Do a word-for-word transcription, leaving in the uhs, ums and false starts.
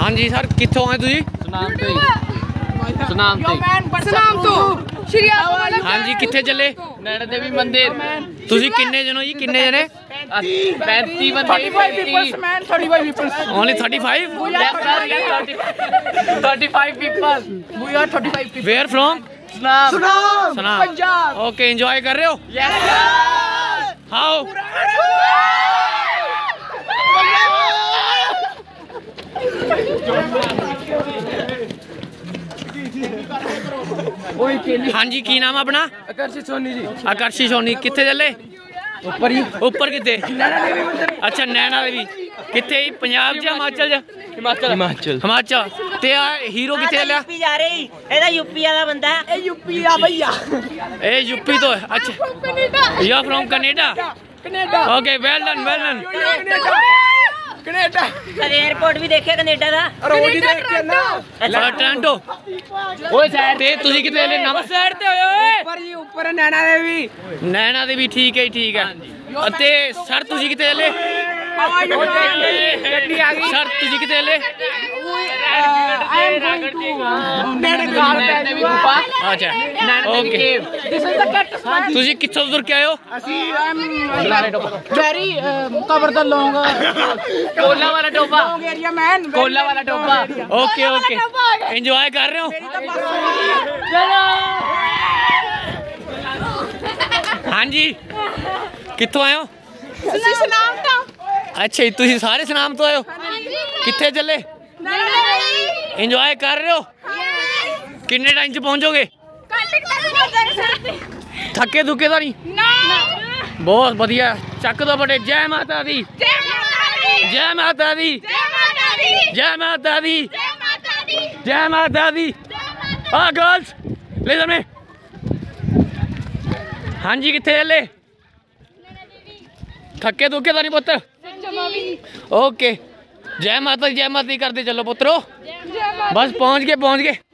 हाँ जी सर, कित्थों आए तुसी? सुनाम तो हाँ जी, कित्थे चले? नैना देवी मंदिर। तुसी किन्ने जनो जी, किन्ने जने? पैंती बंदे। Only thirty five? Thirty five people. Where from? Sunam. Sanam. Okay, enjoy कर रहे हो? हाउ? हाँ जी, की नाम अपना? आकर्षि सोनी जी। आकर्षि सोनी, कित्थे चले? ऊपर ही। ऊपर कित्थे? अच्छा, नैना देवी कित्थे? पंजाब च हिमाचल च? हिमाचल हिमाचल हिमाचल। ते आ हीरो कित्थे चलिया? यूपी जा रही एदा यूपी वाला बंदा है। ए यूपी दा भैया। ए यूपी तो अच्छा, you are from Canada? Canada. Okay, well done well done. Canada कदे एयरपोर्ट भी देखे कनाडा दा? रोज ही देख के ना। टोरंटो। ओए साइड ते तुसी कित्थे चले? नम साइड ते होए ओए। ऊपर ही ऊपर नैना देवी। नैना देवी ठीक है ठीक है। ते सर तुसी कित्थे चले? गड्डी आ गई। सर तुसी कित्थे चले? अच्छा ओके। तुसी कित्थों तुर के आए हो? वेरी कवर द लॉन्ग कोला वाला टोपा। कोला वाला टोपा। ओके ओके, एंजॉय कर रहे हो? हाँ जी, कित्थों आए हो? अच्छा जी, तुसी सारे सनाम तो आए हो? कित्थे चले? एंजॉय कर रहे हो? किन्ने टाइम च पहुंचोगे? थके दुके तो नहीं? बहुत बढ़िया, चक दो बड़े। जय माता दी, जय माता दी, जय माता दी, जय माता दी। हाँ गर्ल्स, ले में। हाँ जी, कित्थे चले? थके दुके तो नहीं पुत्र? ओके, जय माता दी, जय माता दी करते चलो पुत्रो। बस पहुंच गए पहुंच गए।